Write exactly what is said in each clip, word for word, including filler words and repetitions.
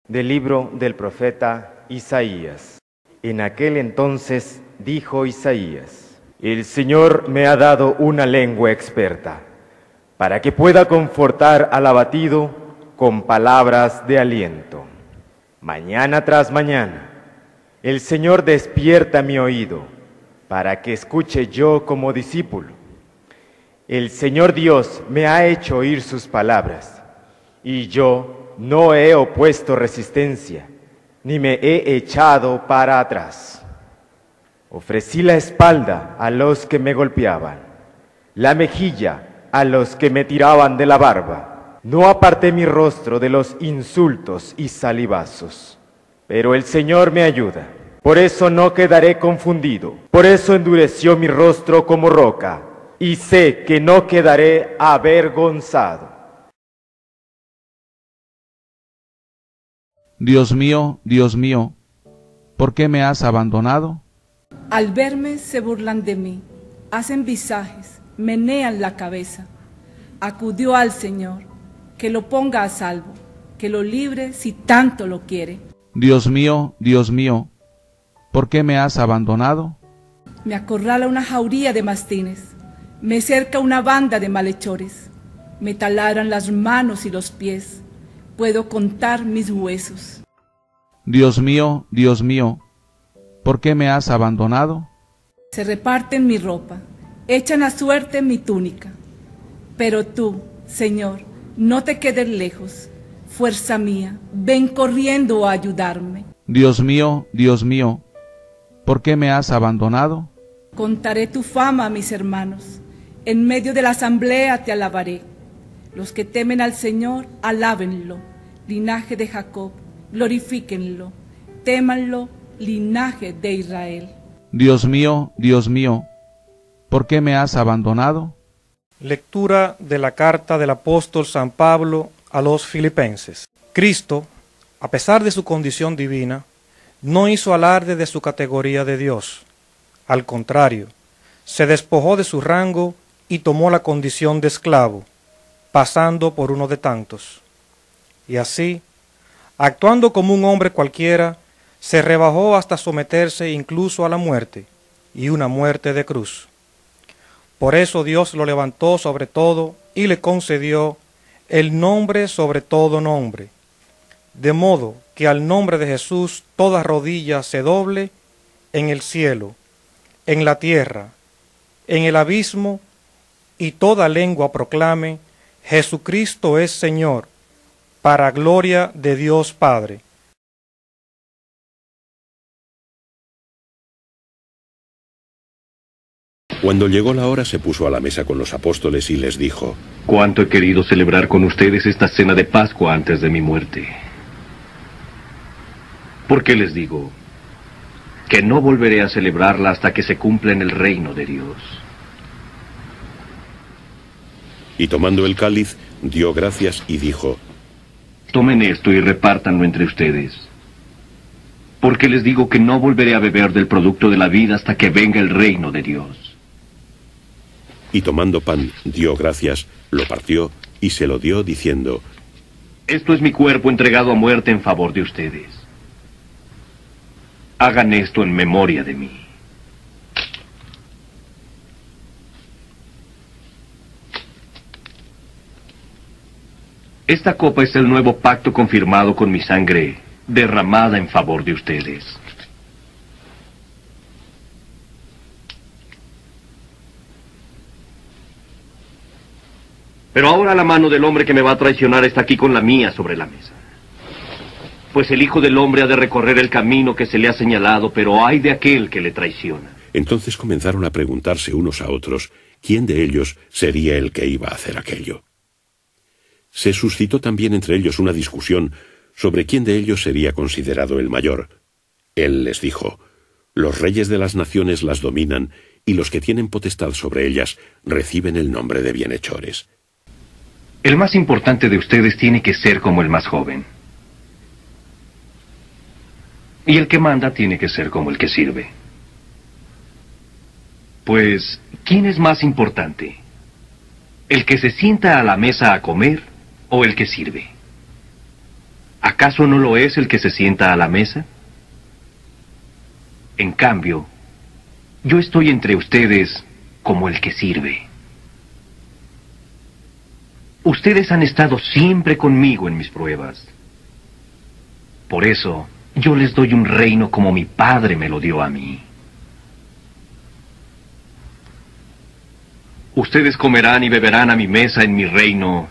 Del libro del profeta Isaías. En aquel entonces dijo Isaías: El Señor me ha dado una lengua experta, para que pueda confortar al abatido con palabras de aliento. Mañana tras mañana, el Señor despierta mi oído, para que escuche yo como discípulo. El Señor Dios me ha hecho oír sus palabras, y yo no he opuesto resistencia, ni me he echado para atrás. Ofrecí la espalda a los que me golpeaban, la mejilla a los que me tiraban de la barba. No aparté mi rostro de los insultos y salivazos. Pero el Señor me ayuda, por eso no quedaré confundido. Por eso endureció mi rostro como roca, y sé que no quedaré avergonzado. Dios mío, Dios mío, ¿por qué me has abandonado? Al verme se burlan de mí, hacen visajes, menean la cabeza. Acudió al Señor, que lo ponga a salvo, que lo libre si tanto lo quiere. Dios mío, Dios mío, ¿por qué me has abandonado? Me acorrala una jauría de mastines, me cerca una banda de malhechores, me taladran las manos y los pies. Puedo contar mis huesos. Dios mío, Dios mío, ¿por qué me has abandonado? Se reparten mi ropa, echan a suerte mi túnica. Pero tú, Señor, no te quedes lejos. Fuerza mía, ven corriendo a ayudarme. Dios mío, Dios mío, ¿por qué me has abandonado? Contaré tu fama a mis hermanos. En medio de la asamblea te alabaré. Los que temen al Señor, alábenlo. Linaje de Jacob, glorifíquenlo. Témanlo, linaje de Israel. Dios mío, Dios mío, ¿por qué me has abandonado? Lectura de la carta del apóstol San Pablo a los Filipenses. Cristo, a pesar de su condición divina, no hizo alarde de su categoría de Dios. Al contrario, se despojó de su rango y tomó la condición de esclavo, pasando por uno de tantos. Y así, actuando como un hombre cualquiera, se rebajó hasta someterse incluso a la muerte, y una muerte de cruz. Por eso Dios lo levantó sobre todo y le concedió el nombre sobre todo nombre, de modo que al nombre de Jesús toda rodilla se doble en el cielo, en la tierra, en el abismo, y toda lengua proclame: Jesucristo es Señor, para gloria de Dios Padre. Cuando llegó la hora se puso a la mesa con los apóstoles y les dijo: Cuánto he querido celebrar con ustedes esta cena de Pascua antes de mi muerte. ¿Por qué les digo que no volveré a celebrarla hasta que se cumpla en el reino de Dios? Y tomando el cáliz, dio gracias y dijo: Tomen esto y repártanlo entre ustedes. Porque les digo que no volveré a beber del producto de la vida hasta que venga el reino de Dios. Y tomando pan, dio gracias, lo partió y se lo dio, diciendo: Esto es mi cuerpo entregado a muerte en favor de ustedes. Hagan esto en memoria de mí. Esta copa es el nuevo pacto confirmado con mi sangre, derramada en favor de ustedes. Pero ahora la mano del hombre que me va a traicionar está aquí con la mía sobre la mesa. Pues el Hijo del Hombre ha de recorrer el camino que se le ha señalado, pero ay de aquel que le traiciona. Entonces comenzaron a preguntarse unos a otros quién de ellos sería el que iba a hacer aquello. Se suscitó también entre ellos una discusión sobre quién de ellos sería considerado el mayor. Él les dijo: Los reyes de las naciones las dominan, y los que tienen potestad sobre ellas reciben el nombre de bienhechores. El más importante de ustedes tiene que ser como el más joven. Y el que manda tiene que ser como el que sirve. Pues, ¿quién es más importante? ¿El que se sienta a la mesa a comer o el que sirve? ¿Acaso no lo es el que se sienta a la mesa? En cambio, yo estoy entre ustedes como el que sirve. Ustedes han estado siempre conmigo en mis pruebas. Por eso, yo les doy un reino como mi Padre me lo dio a mí. Ustedes comerán y beberán a mi mesa en mi reino,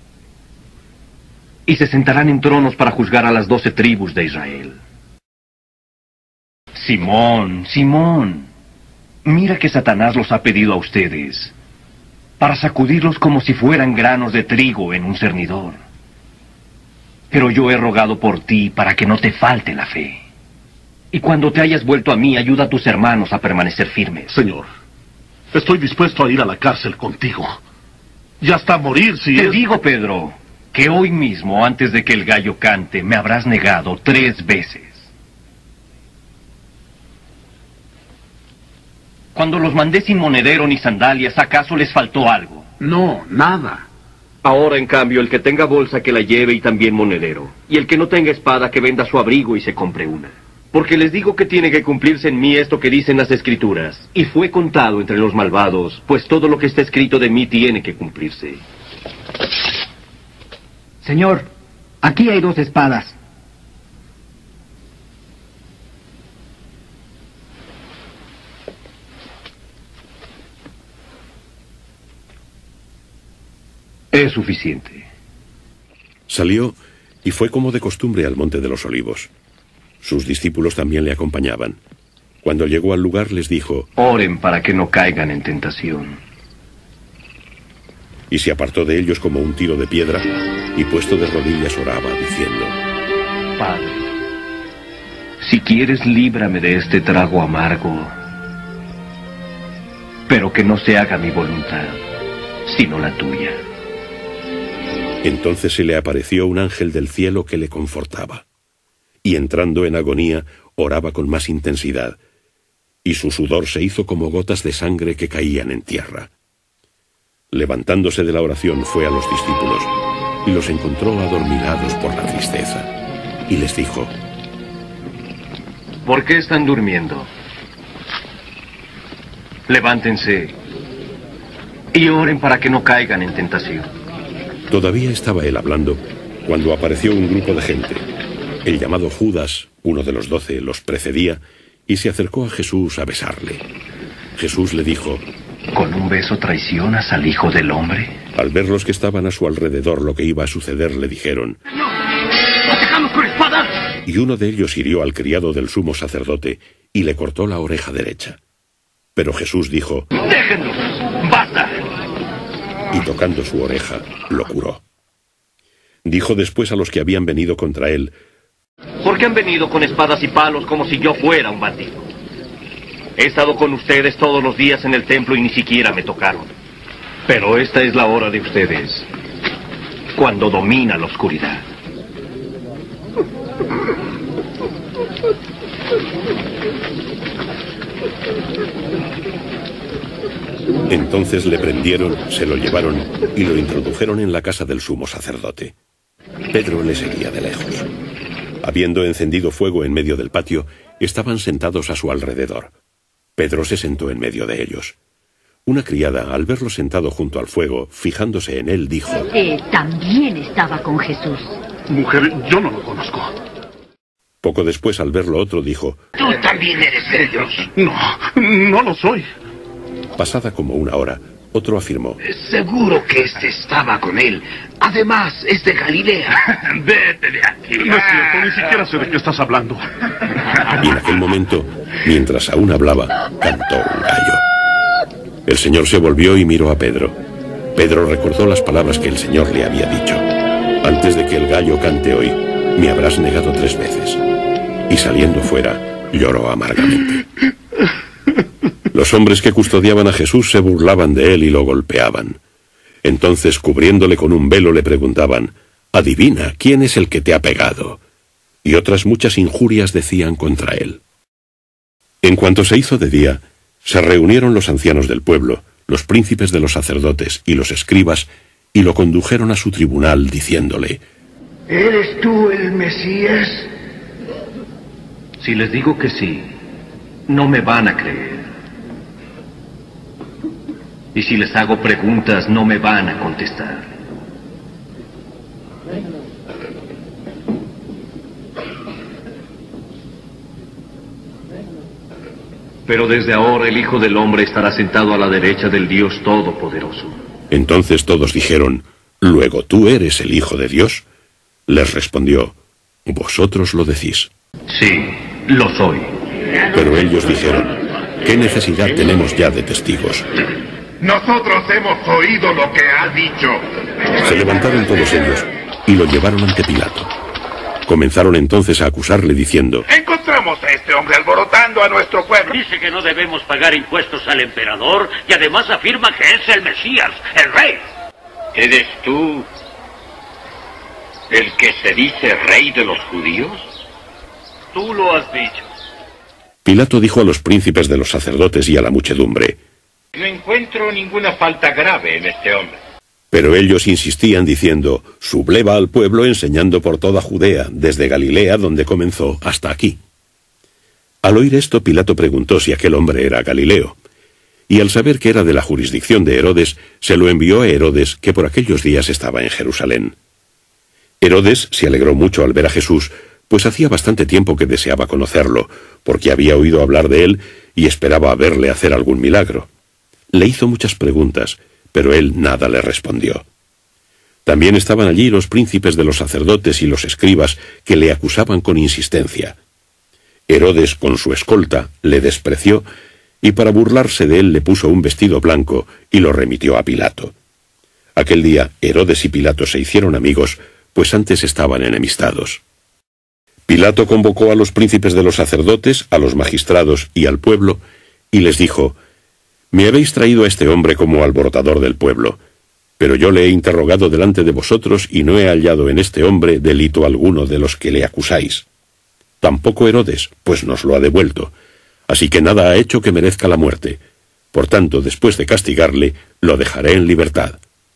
y se sentarán en tronos para juzgar a las doce tribus de Israel. Simón, Simón, mira que Satanás los ha pedido a ustedes para sacudirlos como si fueran granos de trigo en un cernidor. Pero yo he rogado por ti para que no te falte la fe. Y cuando te hayas vuelto a mí, ayuda a tus hermanos a permanecer firmes. Señor, estoy dispuesto a ir a la cárcel contigo. Y hasta morir si Te es... digo, Pedro, que hoy mismo, antes de que el gallo cante, me habrás negado tres veces. Cuando los mandé sin monedero ni sandalias, ¿acaso les faltó algo? No, nada. Ahora, en cambio, el que tenga bolsa que la lleve y también monedero. Y el que no tenga espada que venda su abrigo y se compre una. Porque les digo que tiene que cumplirse en mí esto que dicen las Escrituras. Y fue contado entre los malvados, pues todo lo que está escrito de mí tiene que cumplirse. Señor, aquí hay dos espadas. Es suficiente. Salió y fue como de costumbre al Monte de los Olivos. Sus discípulos también le acompañaban. Cuando llegó al lugar les dijo: Oren para que no caigan en tentación. Y se apartó de ellos como un tiro de piedra, y puesto de rodillas oraba, diciendo: Padre, si quieres, líbrame de este trago amargo, pero que no se haga mi voluntad, sino la tuya. Entonces se le apareció un ángel del cielo que le confortaba. Y entrando en agonía, oraba con más intensidad, y su sudor se hizo como gotas de sangre que caían en tierra. Levantándose de la oración fue a los discípulos, y los encontró adormilados por la tristeza, y les dijo: ¿Por qué están durmiendo? Levántense y oren para que no caigan en tentación. Todavía estaba él hablando, cuando apareció un grupo de gente. El llamado Judas, uno de los doce, los precedía, y se acercó a Jesús a besarle. Jesús le dijo: ¿Con un beso traicionas al Hijo del Hombre? Al ver los que estaban a su alrededor lo que iba a suceder, le dijeron: ¡Atacamos con espadas! Y uno de ellos hirió al criado del sumo sacerdote y le cortó la oreja derecha. Pero Jesús dijo: ¡Déjenlos! ¡Basta! Y tocando su oreja, lo curó. Dijo después a los que habían venido contra él: ¿Por qué han venido con espadas y palos como si yo fuera un bandido? He estado con ustedes todos los días en el templo y ni siquiera me tocaron. Pero esta es la hora de ustedes, cuando domina la oscuridad. Entonces le prendieron, se lo llevaron y lo introdujeron en la casa del sumo sacerdote. Pedro le seguía de lejos. Habiendo encendido fuego en medio del patio, estaban sentados a su alrededor. Pedro se sentó en medio de ellos. Una criada, al verlo sentado junto al fuego, fijándose en él, dijo: Eh, también estaba con Jesús. Mujer, yo no lo conozco. Poco después, al verlo otro, dijo: Tú también eres de Dios. No, no lo soy. Pasada como una hora, otro afirmó: Seguro que este estaba con él. Además, es de Galilea. Vete de aquí. No es cierto, ni siquiera sé de qué estás hablando. Y en aquel momento, mientras aún hablaba, cantó un gallo. El Señor se volvió y miró a Pedro. Pedro recordó las palabras que el Señor le había dicho: antes de que el gallo cante hoy, me habrás negado tres veces. Y saliendo fuera, lloró amargamente. Los hombres que custodiaban a Jesús se burlaban de él y lo golpeaban. Entonces, cubriéndole con un velo, le preguntaban: adivina, ¿quién es el que te ha pegado? Y otras muchas injurias decían contra él. En cuanto se hizo de día, se reunieron los ancianos del pueblo, los príncipes de los sacerdotes y los escribas, y lo condujeron a su tribunal, diciéndole: ¿Eres tú el Mesías? Si les digo que sí, no me van a creer. Y si les hago preguntas, no me van a contestar. Pero desde ahora el Hijo del Hombre estará sentado a la derecha del Dios Todopoderoso. Entonces todos dijeron, ¿luego tú eres el Hijo de Dios? Les respondió, vosotros lo decís. Sí, lo soy. Pero ellos dijeron, ¿qué necesidad tenemos ya de testigos? Nosotros hemos oído lo que ha dicho. Se levantaron todos ellos y lo llevaron ante Pilato. Comenzaron entonces a acusarle diciendo, Encontramos a este hombre alborotando a nuestro pueblo. Dice que no debemos pagar impuestos al emperador y además afirma que es el Mesías, el rey. ¿Eres tú el que se dice rey de los judíos? Tú lo has dicho. Pilato dijo a los príncipes de los sacerdotes y a la muchedumbre, No encuentro ninguna falta grave en este hombre. pero ellos insistían diciendo, subleva al pueblo enseñando por toda Judea, desde Galilea donde comenzó hasta aquí. Al oír esto, Pilato preguntó si aquel hombre era Galileo, y al saber que era de la jurisdicción de Herodes, se lo envió a Herodes, que por aquellos días estaba en Jerusalén. Herodes se alegró mucho al ver a Jesús, pues hacía bastante tiempo que deseaba conocerlo, porque había oído hablar de él y esperaba verle hacer algún milagro. Le hizo muchas preguntas, pero él nada le respondió. También estaban allí los príncipes de los sacerdotes y los escribas que le acusaban con insistencia. Herodes, con su escolta, le despreció y para burlarse de él le puso un vestido blanco y lo remitió a Pilato. Aquel día Herodes y Pilato se hicieron amigos, pues antes estaban enemistados. Pilato convocó a los príncipes de los sacerdotes, a los magistrados y al pueblo, y les dijo, «Me habéis traído a este hombre como alborotador del pueblo, pero yo le he interrogado delante de vosotros y no he hallado en este hombre delito alguno de los que le acusáis. Tampoco Herodes, pues nos lo ha devuelto, así que nada ha hecho que merezca la muerte. Por tanto, después de castigarle, lo dejaré en libertad».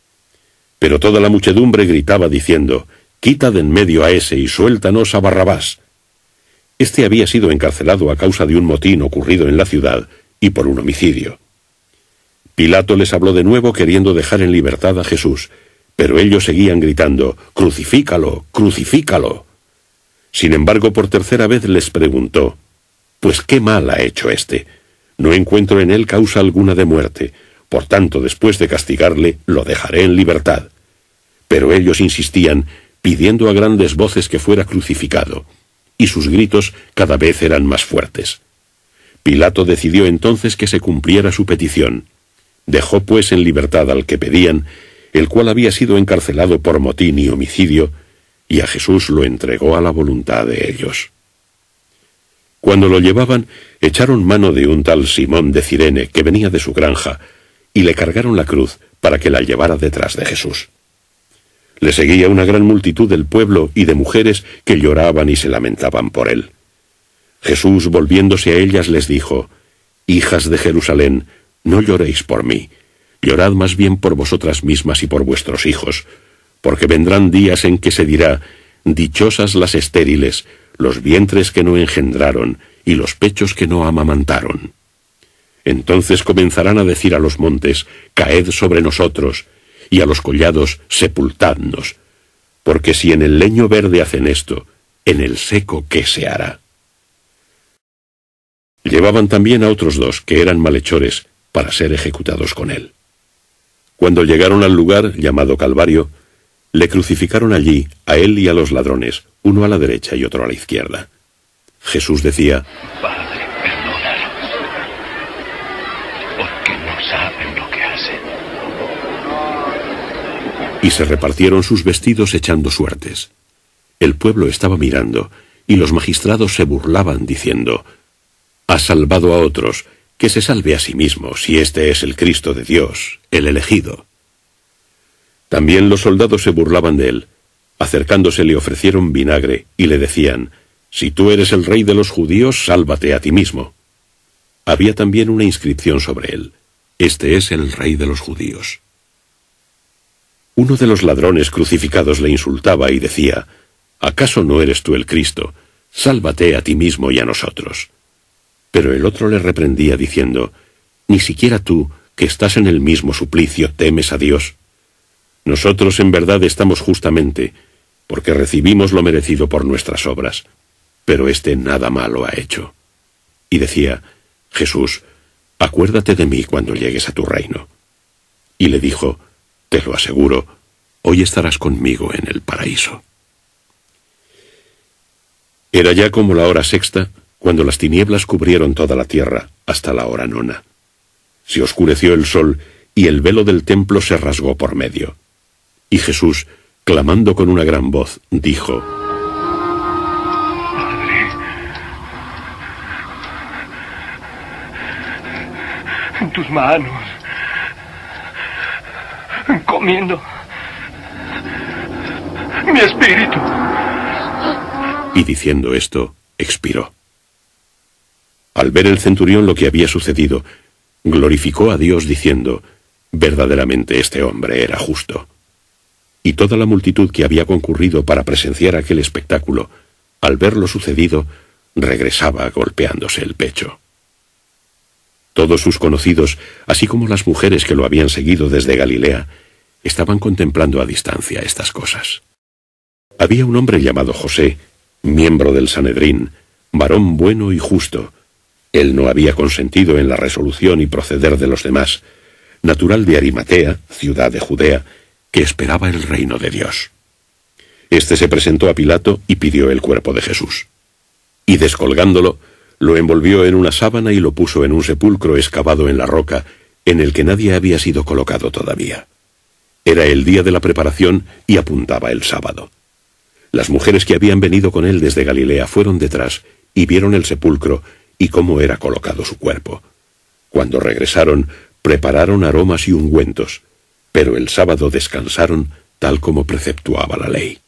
Pero toda la muchedumbre gritaba diciendo, «Quita de en medio a ese y suéltanos a Barrabás». Este había sido encarcelado a causa de un motín ocurrido en la ciudad y por un homicidio. Pilato les habló de nuevo queriendo dejar en libertad a Jesús, pero ellos seguían gritando, «¡Crucifícalo! ¡Crucifícalo!». Sin embargo, por tercera vez les preguntó, «Pues qué mal ha hecho éste. No encuentro en él causa alguna de muerte. Por tanto, después de castigarle, lo dejaré en libertad». Pero ellos insistían, pidiendo a grandes voces que fuera crucificado, y sus gritos cada vez eran más fuertes. Pilato decidió entonces que se cumpliera su petición. Dejó pues en libertad al que pedían, el cual había sido encarcelado por motín y homicidio, y a Jesús lo entregó a la voluntad de ellos. Cuando lo llevaban, echaron mano de un tal Simón de Cirene, que venía de su granja, y le cargaron la cruz para que la llevara detrás de Jesús. Le seguía una gran multitud del pueblo y de mujeres que lloraban y se lamentaban por él. Jesús, volviéndose a ellas, les dijo, «Hijas de Jerusalén, no lloréis por mí, llorad más bien por vosotras mismas y por vuestros hijos, porque vendrán días en que se dirá, dichosas las estériles, los vientres que no engendraron y los pechos que no amamantaron. Entonces comenzarán a decir a los montes, caed sobre nosotros, y a los collados, sepultadnos, porque si en el leño verde hacen esto, en el seco ¿qué se hará?». Llevaban también a otros dos, que eran malhechores, para ser ejecutados con él. Cuando llegaron al lugar llamado Calvario, le crucificaron allí, a él y a los ladrones, uno a la derecha y otro a la izquierda. Jesús decía, Padre, perdónalos, porque no saben lo que hacen. y se repartieron sus vestidos echando suertes. El pueblo estaba mirando, y los magistrados se burlaban diciendo, «Ha salvado a otros, que se salve a sí mismo, si este es el Cristo de Dios, el elegido». También los soldados se burlaban de él. Acercándose le ofrecieron vinagre, y le decían, «Si tú eres el rey de los judíos, sálvate a ti mismo». Había también una inscripción sobre él, «Este es el rey de los judíos». Uno de los ladrones crucificados le insultaba y decía: ¿acaso no eres tú el Cristo? Sálvate a ti mismo y a nosotros. Pero el otro le reprendía diciendo: ¿ni siquiera tú, que estás en el mismo suplicio, temes a Dios? Nosotros en verdad estamos justamente, porque recibimos lo merecido por nuestras obras, pero éste nada malo ha hecho. Y decía: Jesús, acuérdate de mí cuando llegues a tu reino. Y le dijo: te lo aseguro, hoy estarás conmigo en el paraíso. Era ya como la hora sexta, cuando las tinieblas cubrieron toda la tierra, hasta la hora nona. Se oscureció el sol, y el velo del templo se rasgó por medio. Y Jesús, clamando con una gran voz, dijo: Padre, en tus manos encomiendo mi espíritu. Y diciendo esto, expiró. Al ver el centurión lo que había sucedido, glorificó a Dios diciendo: verdaderamente este hombre era justo. Y toda la multitud que había concurrido para presenciar aquel espectáculo, al ver lo sucedido, regresaba golpeándose el pecho. Todos sus conocidos, así como las mujeres que lo habían seguido desde Galilea, estaban contemplando a distancia estas cosas. Había un hombre llamado José, miembro del Sanedrín, varón bueno y justo. Él no había consentido en la resolución y proceder de los demás, natural de Arimatea, ciudad de Judea, que esperaba el reino de Dios. Este se presentó a Pilato y pidió el cuerpo de Jesús. Y descolgándolo, lo envolvió en una sábana y lo puso en un sepulcro excavado en la roca, en el que nadie había sido colocado todavía. Era el día de la preparación y apuntaba el sábado. Las mujeres que habían venido con él desde Galilea fueron detrás y vieron el sepulcro y cómo era colocado su cuerpo. Cuando regresaron, prepararon aromas y ungüentos, pero el sábado descansaron tal como preceptuaba la ley.